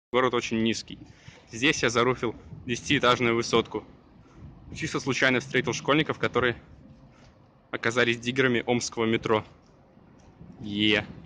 Город очень низкий. Здесь я заруфил 10-этажную высотку. Чисто случайно встретил школьников, которые оказались диггерами омского метро.